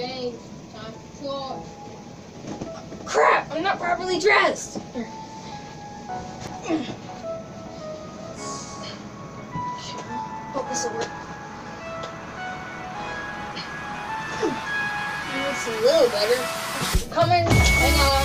Okay, time to floor. Crap! I'm not properly dressed! Hope this will work. It's a little better. Coming. Hang on.